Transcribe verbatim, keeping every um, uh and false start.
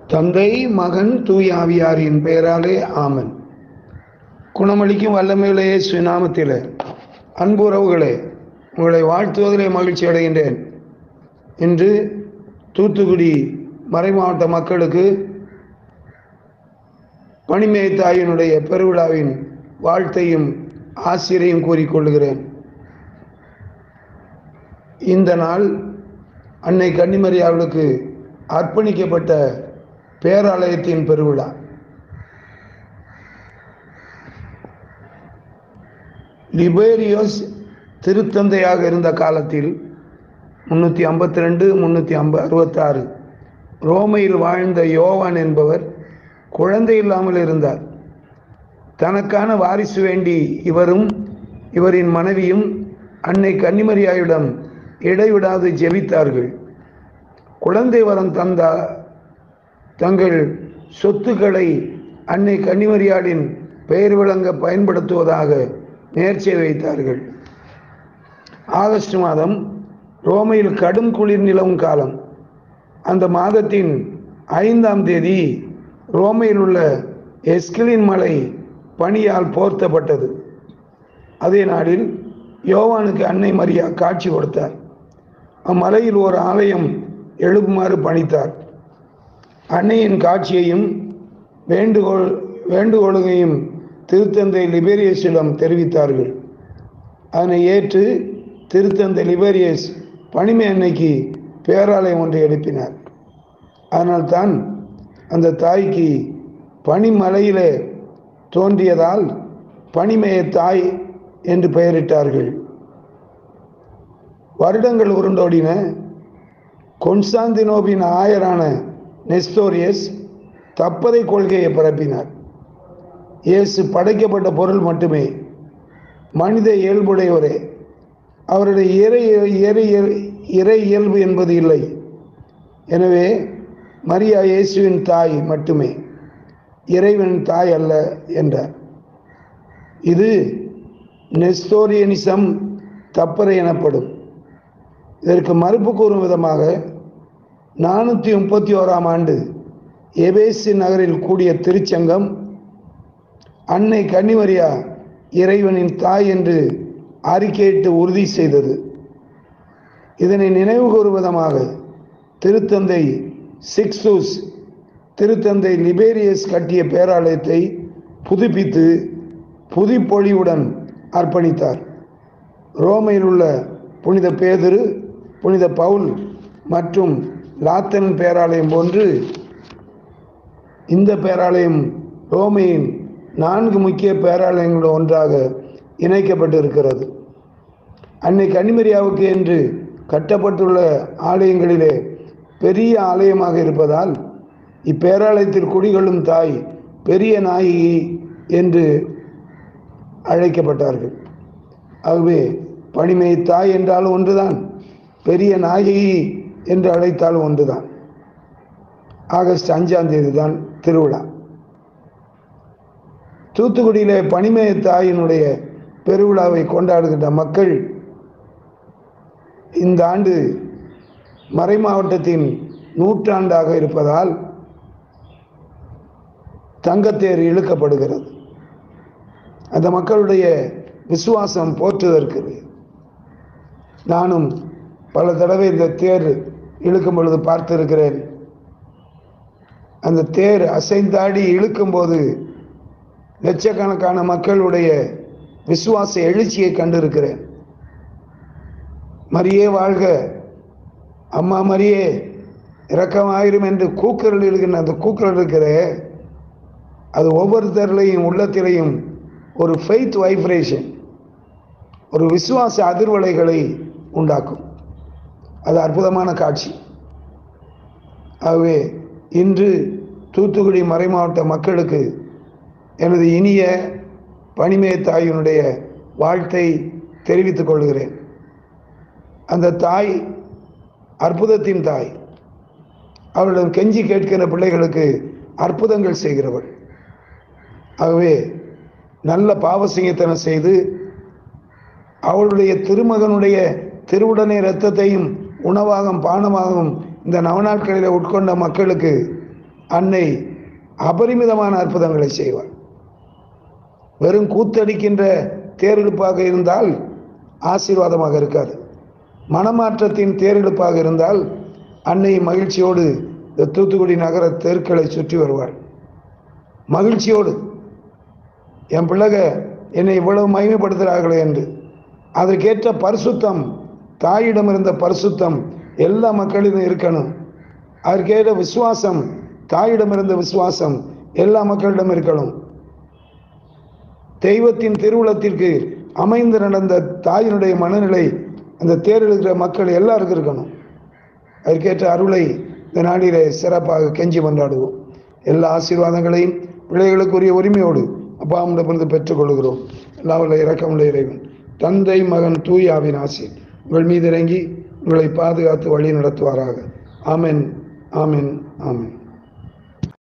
தந்தை, மகன், தூய ஆவியாரின் பெயராலே ஆமென். குணமளிக்கும் வல்லமையுள்ள இயேசு நாமத்திலே அன்பு உறவுகளே, உங்களை வாழ்த்துவதிலே மகிழ்ச்சி அடைகின்றேன். இன்று தூத்துக்குடி மறைமாவட்ட மக்களுக்கு பனிமேய் தாயினுடைய பெருவிழாவின் வாழ்த்தையும் ஆசிரியையும் கூறிக்கொள்கிறேன். இந்த நாள் அன்னை கன்னிமரியாவுக்கு அர்ப்பணிக்கப்பட்ட பேராலயத்தின் பெருவிழா. லிபேரியோஸ் திருத்தந்தையாக இருந்த காலத்தில் முன்னூற்றி ஐம்பத்தி ரெண்டு முன்னூற்றி ஐம்ப அறுபத்தாறு ரோமையில் வாழ்ந்த யோவான் என்பவர் குழந்தை இல்லாமல் இருந்தார். தனக்கான வாரிசு வேண்டி இவரும் இவரின் மனைவியும் அன்னை கன்னிமரியாவிடம் இடைவிடாது ஜெபித்தார்கள். குழந்தை வரம் தந்தா தங்கள் சொத்துக்களை அன்னை கன்னிமரியாளின் பெயர் விளங்க பயன்படுத்துவதாக நேர்ச்சை வைத்தார்கள். ஆகஸ்ட் மாதம் ரோமையில் கடும் குளிர் நிலவும் காலம். அந்த மாதத்தின் ஐந்தாம் தேதி ரோமையில் உள்ள எஸ்கிலின் மலை பனியால் போர்த்தப்பட்டது. அதே நாளில் யோவானுக்கு அன்னை மரியா காட்சி கொடுத்தார். அம்மலையில் ஒரு ஆலயம் எழுப்புமாறு பணித்தார். அன்னையின் காட்சியையும் வேண்டுகோள் வேண்டுகோளையும் திருத்தந்தை லிபேரியஸிடம் தெரிவித்தார்கள். அதனை ஏற்று திருத்தந்தை லிபேரியஸ் பனிமை அன்னைக்கு பேராலயம் ஒன்றை எழுப்பினார். அதனால்தான் அந்த தாய்க்கு பனிமலையிலே தோன்றியதால் பனிமய தாய் என்று பெயரிட்டார்கள். வருடங்கள் உருண்டோடின. கொன்ஸ்டாந்தினோபின் ஆயரான நெஸ்தோரியஸ் தப்பதை கொள்கையை பரப்பினார். இயேசு படைக்கப்பட்ட பொருள் மட்டுமே, மனித இயல்புடையவரே, அவருடைய இறை இறை இறை இயல்பு என்பது இல்லை. எனவே மரியா இயேசுவின் தாய் மட்டுமே, இறைவனின் தாய் அல்ல என்றார். இது நெஸ்தோரியனிசம் தப்பறை எனப்படும். இதற்கு மறுப்பு கூறும் விதமாக நானூற்றி முப்பத்தி ஓராம் ஆண்டு எபேசு நகரில் கூடிய திருச்சங்கம் அன்னை கன்னிமரியா இறைவனின் தாய் என்று அறிக்கையிட்டு உறுதி செய்தது. இதனை நினைவு கூறும் விதமாக திருத்தந்தை சிக்ஸ்டூஸ் திருத்தந்தை லிபேரியஸ் கட்டிய பேராலயத்தை புதுப்பித்து புதுப்பொழிவுடன் அர்ப்பணித்தார். ரோமையில் உள்ள புனித பேதுரு, புனித பவுல் மற்றும் லாத்தன் பேராலயம் போன்று இந்த பேராலயம் ரோமையின் நான்கு முக்கிய பேராலயங்களுடன் ஒன்றாக இணைக்கப்பட்டிருக்கிறது. அன்னை கன்னிமரியாவுக்கு என்று கட்டப்பட்டுள்ள ஆலயங்களிலே பெரிய ஆலயமாக இருப்பதால் இப்பேராலயத்தில் குடிகொள்ளும் தாய் பெரிய நாயகி என்று அழைக்கப்பட்டார்கள். ஆகவே பனிமை தாய் என்றாலும் ஒன்றுதான், பெரிய நாயகி என்று அழைத்தாலும் ஒன்றுதான். ஆகஸ்ட் அஞ்சாம் தேதி தான் திருவிழா. தூத்துக்குடியிலே பனிமய தாயினுடைய பெருவிழாவை கொண்டாடுகின்ற மக்கள் இந்த ஆண்டு மறை மாவட்டத்தின் நூற்றாண்டாக இருப்பதால் தங்கத்தேர் இழுக்கப்படுகிறது. அந்த மக்களுடைய விசுவாசம் போற்றுவதற்கு நானும் பல தடவை இந்த தேர் இழுக்கும் பொழுது பார்த்திருக்கிறேன். அந்த தேர் அசைந்தாடி இழுக்கும்போது லட்சக்கணக்கான மக்களுடைய விசுவாச எழுச்சியை கண்டிருக்கிறேன். மரியே வாழ்க, அம்மா மரியே இரக்கமாயிரும் என்று கூக்குரல் இருக்கின்ற அந்த கூக்குரல் இருக்கிறே, அது ஒவ்வொருத்தரையும் உள்ளத்திலையும் ஒரு ஃபெய்த் வைப்ரேஷன், ஒரு விசுவாச அதிர்வலைகளை உண்டாக்கும். அது அற்புதமான காட்சி. ஆகவே இன்று தூத்துக்குடி மறைமாவட்ட மக்களுக்கு எனது இனிய பனிமய தாயினுடைய வாழ்த்தை தெரிவித்துக் கொள்கிறேன். அந்த தாய் அற்புதத்தின் தாய். அவரிடம் கெஞ்சி கேட்கிற பிள்ளைகளுக்கு அற்புதங்கள் செய்கிறவள். ஆகவே நல்ல பாவசிங்கத்தனம் செய்து அவளுடைய திருமகனுடைய திருவுடனே இரத்தத்தையும் உணவாகவும் பானமாகவும் இந்த நவநாட்களில் உட்கொண்ட மக்களுக்கு அன்னை அபரிமிதமான அற்புதங்களை செய்வாள். வெறும் கூத்தடிக்கின்ற தேரெழுப்பாக இருந்தால் ஆசீர்வாதமாக இருக்காது. மனமாற்றத்தின் தேரெழுப்பாக இருந்தால் அன்னை மகிழ்ச்சியோடு இந்த தூத்துக்குடி நகர தெருக்களை சுற்றி வருவாள். மகிழ்ச்சியோடு என் பிள்ளைக என்னை இவ்வளவு மகிமைப்படுத்துகிறார்களே என்று. அதற்கேற்ற பரிசுத்தம், தாயிடம் இருந்த பரிசுத்தம் எல்லா மக்களிடம் இருக்கணும். அதற்கேற்ற விசுவாசம், தாயிடம் இருந்த விசுவாசம் எல்லா மக்களிடம் இருக்கணும். தெய்வத்தின் திருவுளத்திற்கு அமைந்து நடந்த தாயினுடைய மனநிலை அந்த தேர்தெடுக்கிற மக்கள் எல்லாருக்கும் இருக்கணும். அதற்கேற்ற அருளை இந்த நாளிலே சிறப்பாக கெஞ்சி கொண்டாடுவோம். எல்லா ஆசீர்வாதங்களையும் பிள்ளைகளுக்குரிய உரிமையோடு அப்பாவிடமிருந்து பெற்றுக்கொள்கிறோம். எல்லாவுள்ள இரக்கமுள்ள இறைவன் தந்தை மகன் தூயாவின் ஆசி உங்கள் மீது இறங்கி உங்களை பாதுகாத்து வழி நடத்துவாராக. ஆமென், ஆமென், ஆமென்.